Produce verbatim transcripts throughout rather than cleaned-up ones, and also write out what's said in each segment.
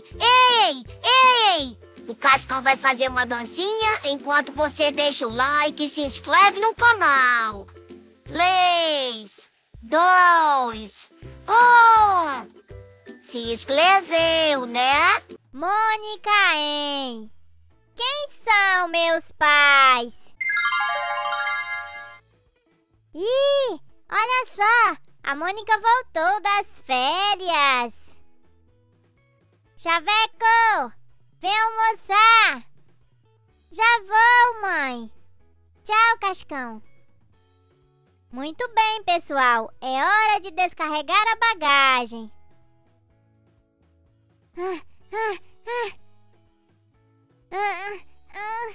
Ei, ei! O Cascão vai fazer uma dancinha enquanto você deixa o like e se inscreve no canal. Três, dois, um. Se inscreveu, né? Mônica, hein? Quem são meus pais? Ih, olha só! A Mônica voltou das férias. Chaveco, vem almoçar. Já vou, mãe. Tchau, Cascão. Muito bem, pessoal. É hora de descarregar a bagagem. Ah, ah, ah. Ah, ah.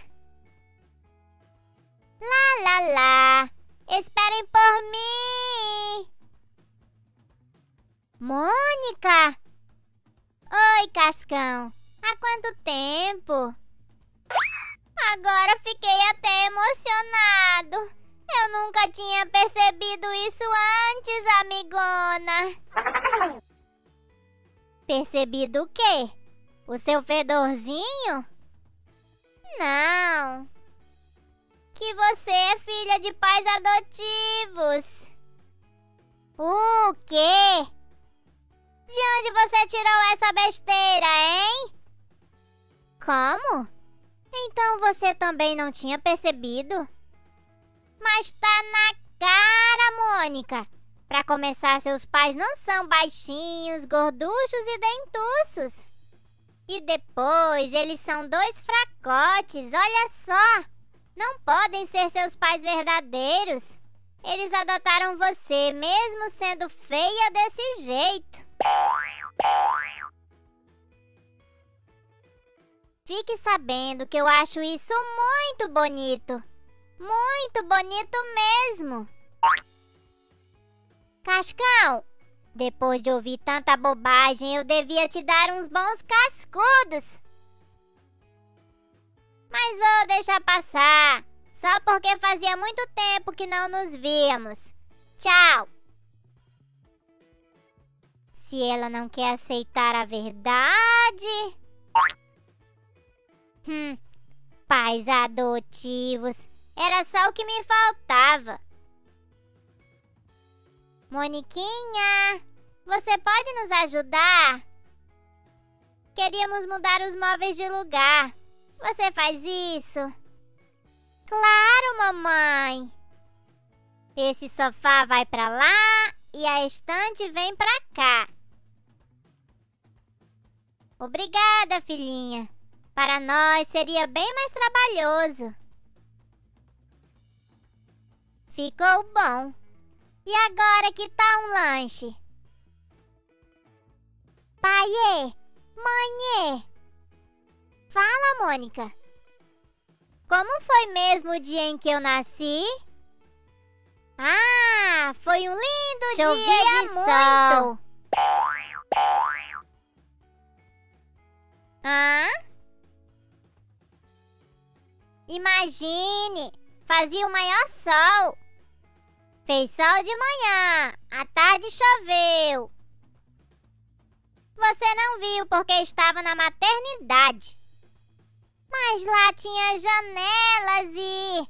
Lá, lá, lá. Esperem por mim. Mônica! Oi, Cascão. Há quanto tempo? Agora fiquei até emocionado. Eu nunca tinha percebido isso antes, amigona. Percebido o quê? O seu fedorzinho? Não. Que você é filha de pais adotivos. O quê? De onde você tirou essa besteira, hein? Como? Então você também não tinha percebido? Mas tá na cara, Mônica. Pra começar, seus pais não são baixinhos, gorduchos e dentuços. E depois, eles são dois fracotes, olha só. Não podem ser seus pais verdadeiros. Eles adotaram você, mesmo sendo feia desse jeito. Fique sabendo que eu acho isso muito bonito. Muito bonito mesmo. Cascão, depois de ouvir tanta bobagem, eu devia te dar uns bons cascudos. Mas vou deixar passar, só porque fazia muito tempo que não nos víamos. Tchau. Se ela não quer aceitar a verdade... Hum, pais adotivos. Era só o que me faltava. Moniquinha, você pode nos ajudar? Queríamos mudar os móveis de lugar. Você faz isso? Claro, mamãe. Esse sofá vai pra lá e a estante vem pra cá. Obrigada, filhinha. Para nós seria bem mais trabalhoso. Ficou bom. E agora que tal um lanche? Paiê, mãe, fala, Mônica. Como foi mesmo o dia em que eu nasci? Ah, foi um lindo Chovia dia de muito. sol. Hã? Imagine, fazia o maior sol. Fez sol de manhã, à tarde choveu. Você não viu porque estava na maternidade. Mas lá tinha janelas e...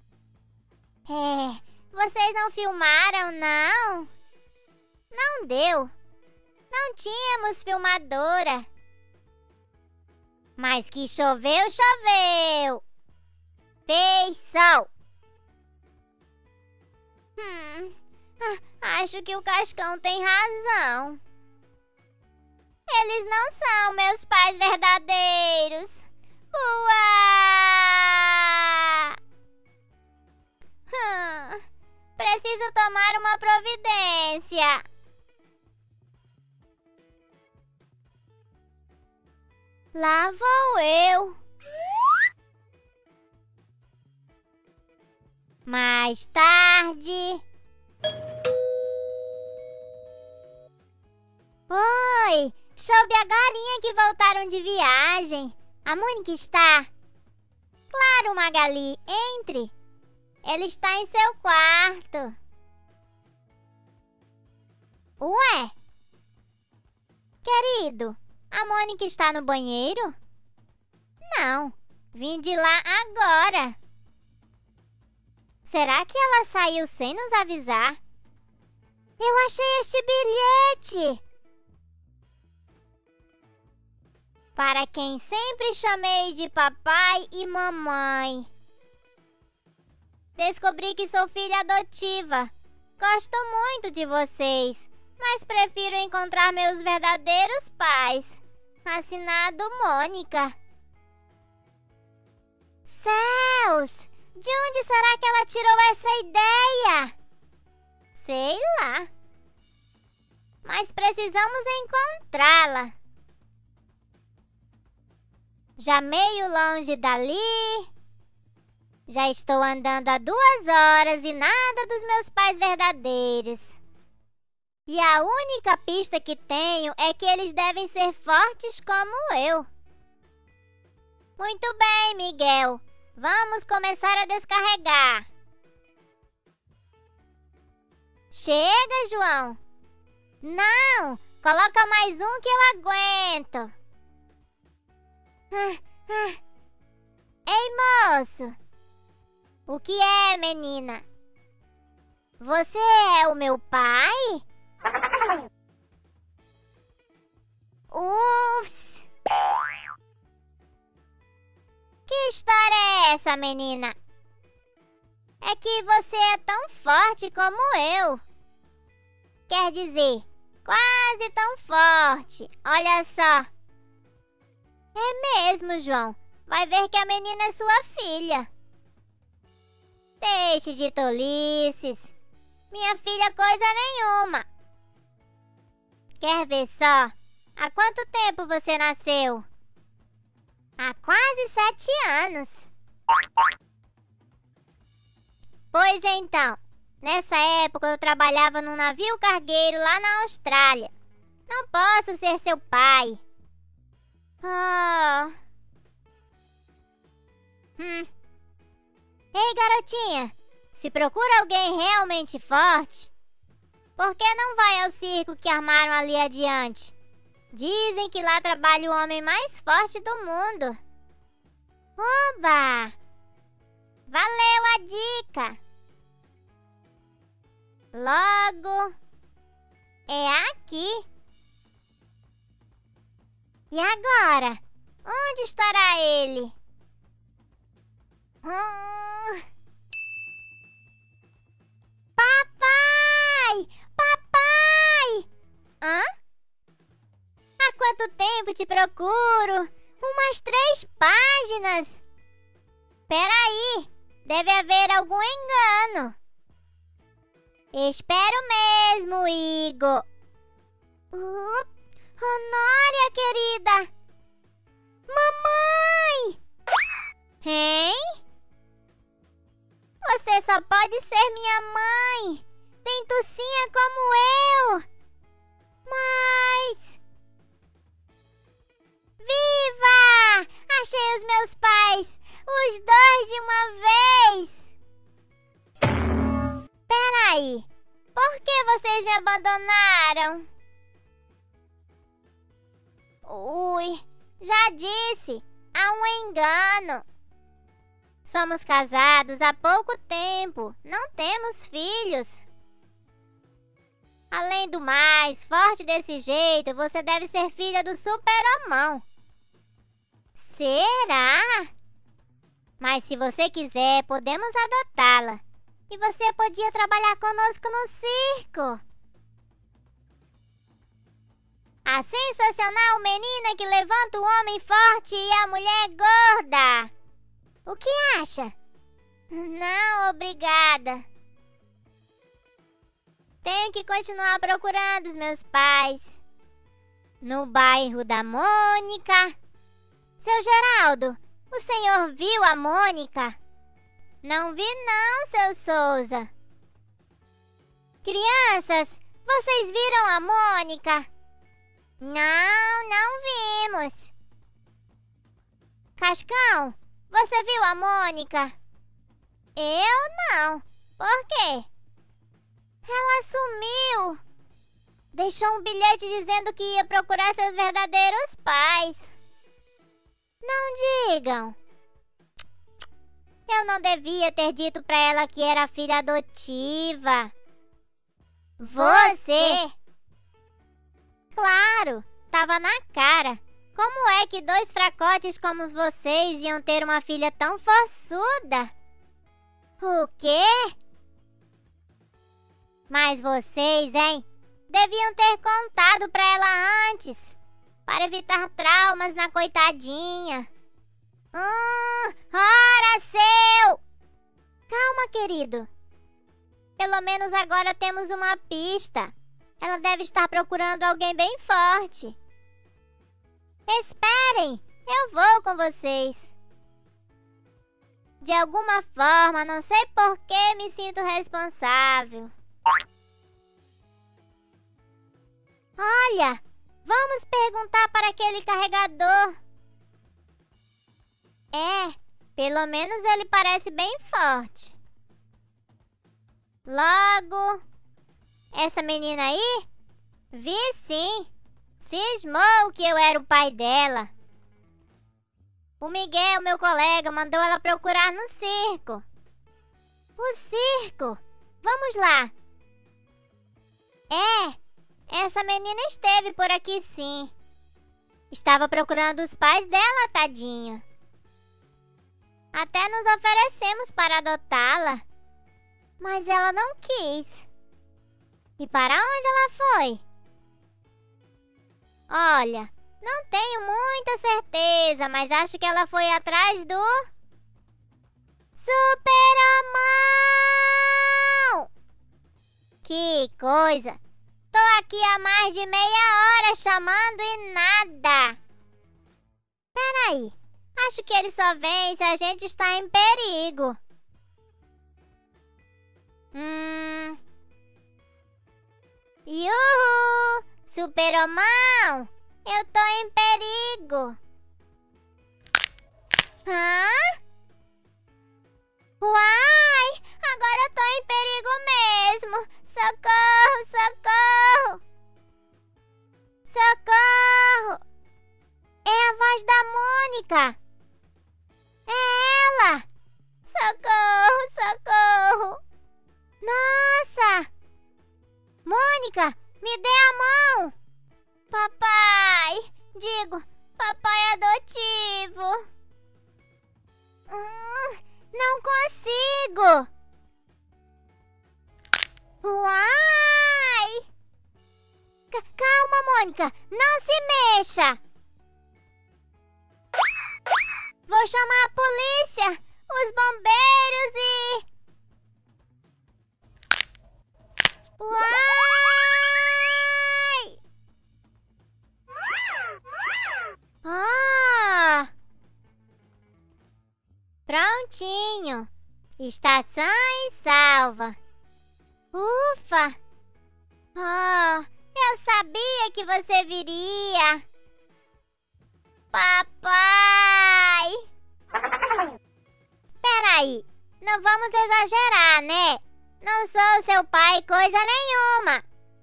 É, vocês não filmaram, não? Não deu. Não tínhamos filmadora. Mas que choveu, choveu. Fez sol. Hum, ah, acho que o Cascão tem razão. Eles não são meus pais verdadeiros. Uá! Hum, preciso tomar uma providência. Lá vou eu. Mais tarde. Oi, soube agorinha que voltaram de viagem. A Mônica está? Claro, Magali, entre. Ele está em seu quarto. Ué? Querido, A Mônica está no banheiro? Não, vim de lá agora. Será que ela saiu sem nos avisar? Eu achei este bilhete! Para quem sempre chamei de papai e mamãe. Descobri que sou filha adotiva. Gosto muito de vocês, mas prefiro encontrar meus verdadeiros pais. Assinado Mônica. Céus! De onde será que ela tirou essa ideia? Sei lá. Mas precisamos encontrá-la. Já meio longe dali. Já estou andando há duas horas e nada dos meus pais verdadeiros. E a única pista que tenho é que eles devem ser fortes como eu. Muito bem, Miguel. Vamos começar a descarregar. Chega, João. Não, coloca mais um que eu aguento. Ah, ah. Ei, moço. O que é, menina? Você é o meu pai? Ups! Que história é essa, menina? É que você é tão forte como eu. Quer dizer, quase tão forte. Olha só. É mesmo, João. Vai ver que a menina é sua filha. Deixe de tolices. Minha filha coisa nenhuma. Quer ver só? Há quanto tempo você nasceu? Há quase sete anos. Pois então, nessa época eu trabalhava num navio cargueiro lá na Austrália. Não posso ser seu pai. Oh. Hum. Ei, garotinha, se procura alguém realmente forte, por que não vai ao circo que armaram ali adiante? Dizem que lá trabalha o homem mais forte do mundo. Oba! Valeu a dica! Logo, é aqui. E agora? Onde estará ele? Hum... Papai! Papai! Hã? Há quanto tempo te procuro? Umas três páginas. Peraí, deve haver algum engano. Espero mesmo, Igor. Uh, Honória, querida. Mamãe! Hein? Você só pode ser minha mãe. Tem tocinha como eu. Mas... Viva! Achei os meus pais. Os dois de uma vez. Peraí. Por que vocês me abandonaram? Ui, já disse. Há um engano. Somos casados há pouco tempo. Não temos filhos. Além do mais, forte desse jeito, você deve ser filha do super-homão. Será? Mas se você quiser, podemos adotá-la. E você podia trabalhar conosco no circo. A sensacional menina que levanta o homem forte e a mulher gorda. O que acha? Não, obrigada. Tenho que continuar procurando os meus pais. No bairro da Mônica. Seu Geraldo, o senhor viu a Mônica? Não vi não, seu Souza. Crianças, vocês viram a Mônica? Não, não vimos. Cascão, você viu a Mônica? Eu não. Por quê? Ela sumiu. Deixou um bilhete dizendo que ia procurar seus verdadeiros pais. Não digam. Eu não devia ter dito pra ela que era filha adotiva. Você? Claro, tava na cara. Como é que dois fracotes como vocês iam ter uma filha tão forçuda? O quê? Mas vocês, hein? Deviam ter contado pra ela antes, para evitar traumas na coitadinha. Hum, ora seu! Calma, querido. Pelo menos agora temos uma pista. Ela deve estar procurando alguém bem forte. Esperem, eu vou com vocês. De alguma forma, não sei por que me sinto responsável. Olha, vamos perguntar para aquele carregador. É, pelo menos ele parece bem forte. Logo, essa menina aí? Vi sim. Cismou que eu era o pai dela. O Miguel, meu colega, mandou ela procurar no circo. O circo? Vamos lá. É, essa menina esteve por aqui sim. Estava procurando os pais dela, tadinha. Até nos oferecemos para adotá-la, mas ela não quis. E para onde ela foi? Olha, não tenho muita certeza, mas acho que ela foi atrás do... Super-Amão! Que coisa! Tô aqui há mais de meia hora chamando e nada! Peraí, acho que ele só vem se a gente está em perigo. Hum... Yuhu! Super-Homão, eu tô em perigo. Hã? Uai, agora eu tô em perigo mesmo. Socorro, socorro. Socorro. É a voz da Mônica. É ela. Socorro, socorro. Nossa. Mônica, me dê a mão! Papai! Digo, papai adotivo! Hum, não consigo! Uai! C- calma, Mônica! Não se mexa! Vou chamar a polícia! Os bombeiros e... Uai! Ah! Prontinho! Está sã e salva! Ufa! Oh, eu sabia que você viria! Papai! Peraí, não vamos exagerar, né? Não sou seu pai coisa nenhuma!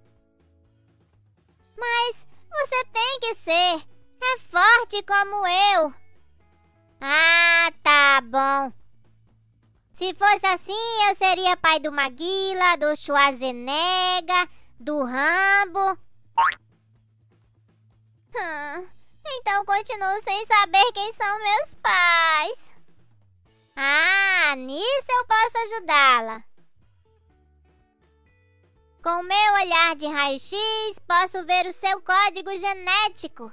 Mas você tem que ser! É forte como eu. Ah, tá bom. Se fosse assim, eu seria pai do Maguila, do Schwarzenegger, do Rambo. Hum, então continuo sem saber quem são meus pais. Ah, nisso eu posso ajudá-la. Com o meu olhar de raio-x, posso ver o seu código genético.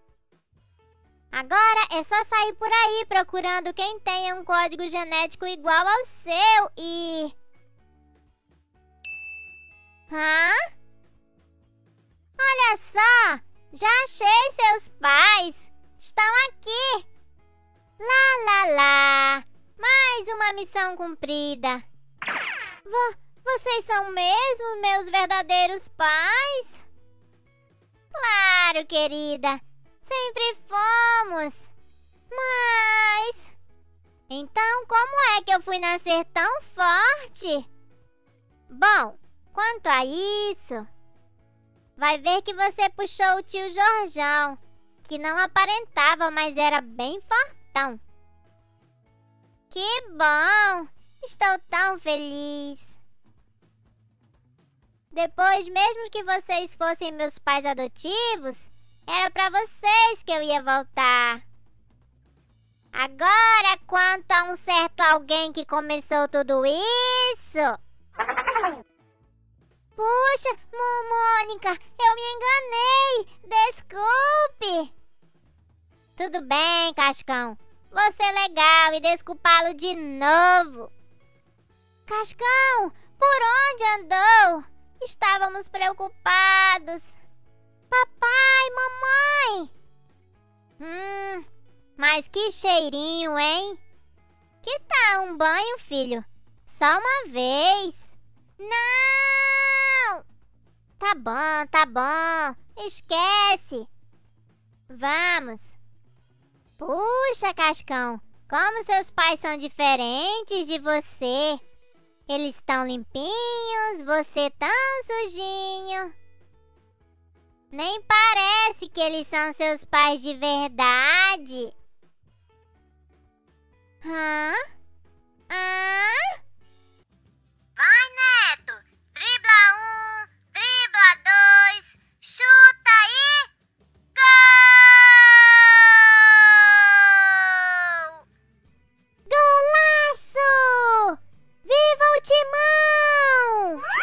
Agora é só sair por aí procurando quem tenha um código genético igual ao seu e... Hã? Olha só! Já achei seus pais! Estão aqui! Lá, lá, lá! Mais uma missão cumprida! Vo- vocês são mesmo meus verdadeiros pais? Claro, querida! Sempre fomos! Mas... Então, como é que eu fui nascer tão forte? Bom, quanto a isso... vai ver que você puxou o tio Jorjão, que não aparentava, mas era bem fortão. Que bom! Estou tão feliz. Depois, mesmo que vocês fossem meus pais adotivos, era para vocês que eu ia voltar. Agora, quanto a um certo alguém que começou tudo isso... Puxa, Mônica, eu me enganei. Desculpe. Tudo bem, Cascão. Vou ser legal e desculpá-lo de novo. Cascão, por onde andou? Estávamos preocupados. Papai, mamãe. Hum, mas que cheirinho, hein? Que tal um banho, filho? Só uma vez. Não! Tá bom, tá bom. Esquece. Vamos. Puxa, Cascão, como seus pais são diferentes de você. Eles tão limpinhos, você tão sujinho. Nem parece que eles são seus pais de verdade. Hã? Hã? Vai, Neto! Dribla um, dribla dois, chuta e... Gol! Golaço! Viva o Timão!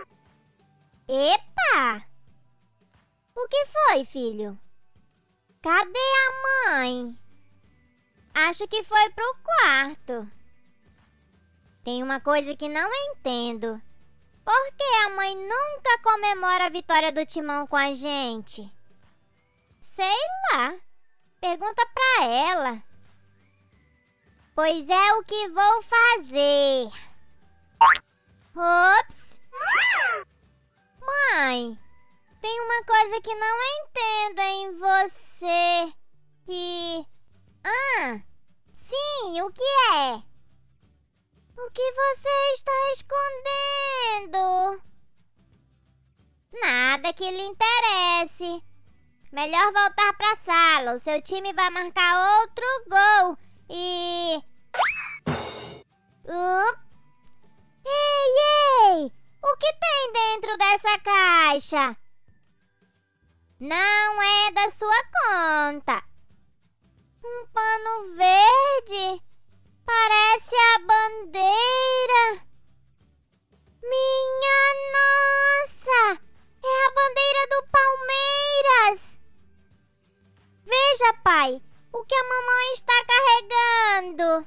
Epa! O que foi, filho? Cadê a mãe? Acho que foi pro quarto. Tem uma coisa que não entendo. Por que a mãe nunca comemora a vitória do Timão com a gente? Sei lá. Pergunta pra ela. Pois é o que vou fazer. Ops. Mãe, tem uma coisa que não entendo em você. E... Ah, sim, o que é? O que você está escondendo? Nada que lhe interesse. Melhor voltar para a sala. O seu time vai marcar outro gol. E... Uh... Ei, ei! O que tem dentro dessa caixa? Não é da sua conta. Um pano verde? Parece a bandeira. Minha nossa! É a bandeira do Palmeiras. Veja, pai, o que a mamãe está carregando.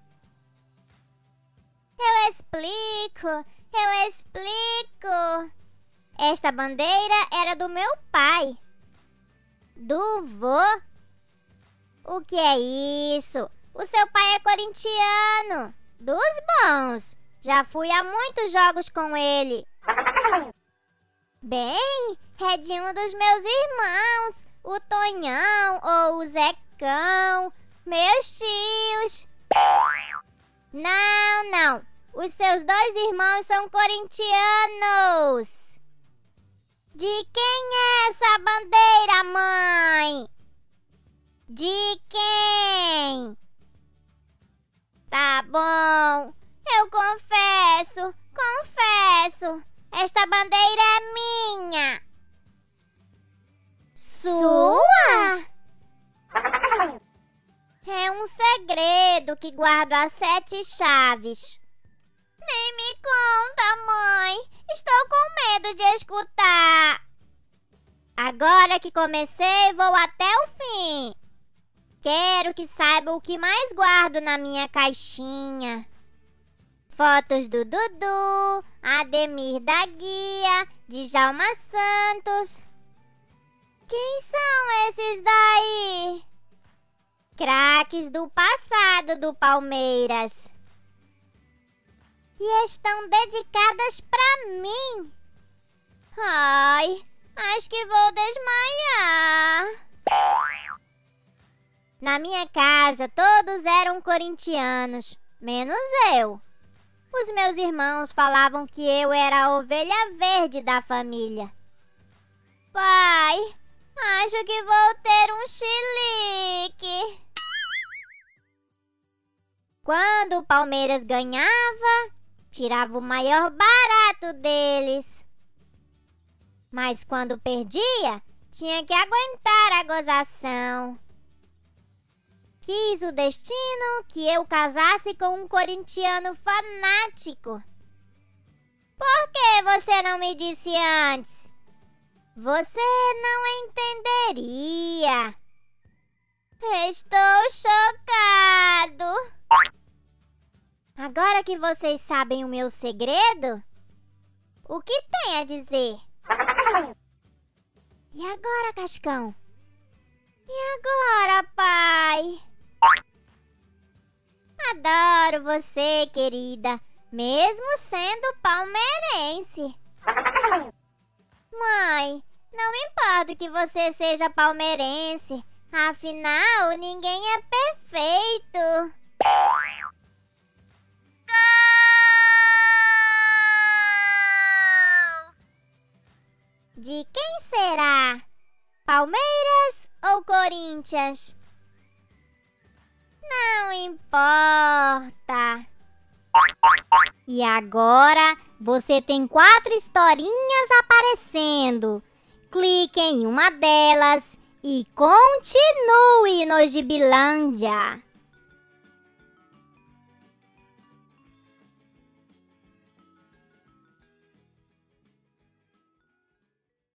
Eu explico, eu explico. Esta bandeira era do meu pai. Do vô? O que é isso? O seu pai é corintiano. Dos bons. Já fui a muitos jogos com ele. Bem, é de um dos meus irmãos. O Tonhão ou o Zecão. Meus tios. Não, não. Os seus dois irmãos são corintianos. De quem é essa bandeira, mãe? De quem? Tá bom, eu confesso, confesso. Esta bandeira é minha. Sua? É um segredo que guardo as sete chaves. Nem me conta, mãe. Estou com medo de escutar. Agora que comecei, vou até o fim. Quero que saiba o que mais guardo na minha caixinha. Fotos do Dudu, Ademir da Guia, Djalma Santos. Quem são esses daí? Craques do passado do Palmeiras. E estão dedicadas pra mim. Ai, acho que vou desmaiar. Na minha casa, todos eram corintianos, menos eu. Os meus irmãos falavam que eu era a ovelha verde da família. Pai, acho que vou ter um chilique. Quando o Palmeiras ganhava, tirava o maior barato deles. Mas quando perdia, tinha que aguentar a gozação. Quis o destino que eu casasse com um corintiano fanático. Por que você não me disse antes? Você não entenderia. Estou chocado. Agora que vocês sabem o meu segredo, o que tem a dizer? E agora, Cascão? E agora, pai? Adoro você, querida, mesmo sendo palmeirense. Mãe, não importa que você seja palmeirense, afinal, ninguém é perfeito. De quem será? Palmeiras ou Corinthians? Não importa. E agora você tem quatro historinhas aparecendo. Clique em uma delas e continue no Gibilândia.